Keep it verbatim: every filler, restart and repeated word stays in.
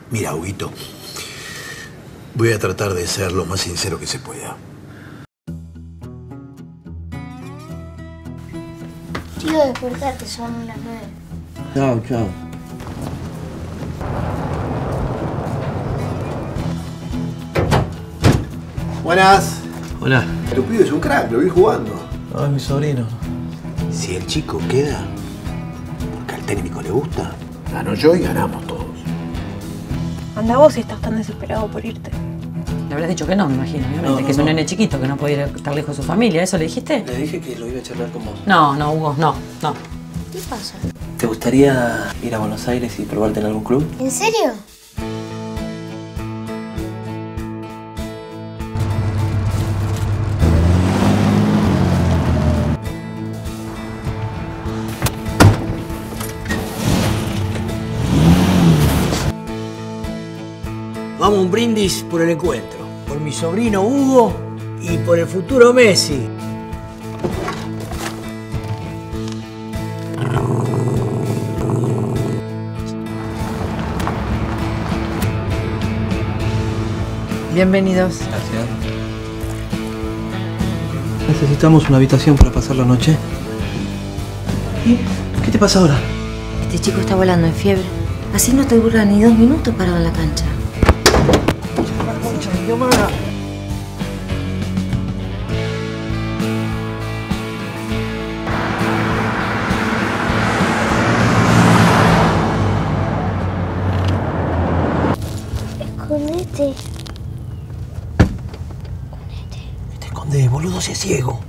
Mira, Huguito, voy a tratar de ser lo más sincero que se pueda. Tío, despertate, son las nueve. Chao, chao. Buenas. Hola. Tu pibe es un crack, lo vi jugando. No, es mi sobrino. Si el chico queda, porque al técnico le gusta, gano yo y ganamos todos. Anda vos si estás tan desesperado por irte. Le habrás dicho que no, me imagino, obviamente, No, no, que es un no. nene chiquito, que no puede ir a estar lejos de su familia. ¿Eso le dijiste? Le dije que lo iba a charlar con vos. No, no, Hugo, no, no. ¿Qué pasa? ¿Te gustaría ir a Buenos Aires y probarte en algún club? ¿En serio? Vamos a un brindis por el encuentro, por mi sobrino Hugo y por el futuro Messi. Bienvenidos. Gracias. Necesitamos una habitación para pasar la noche. ¿Y qué te pasa ahora? Este chico está volando en fiebre. Así no te dura ni dos minutos parado en la cancha. Escondete. ¿Qué te escondes, boludo? Si es ciego.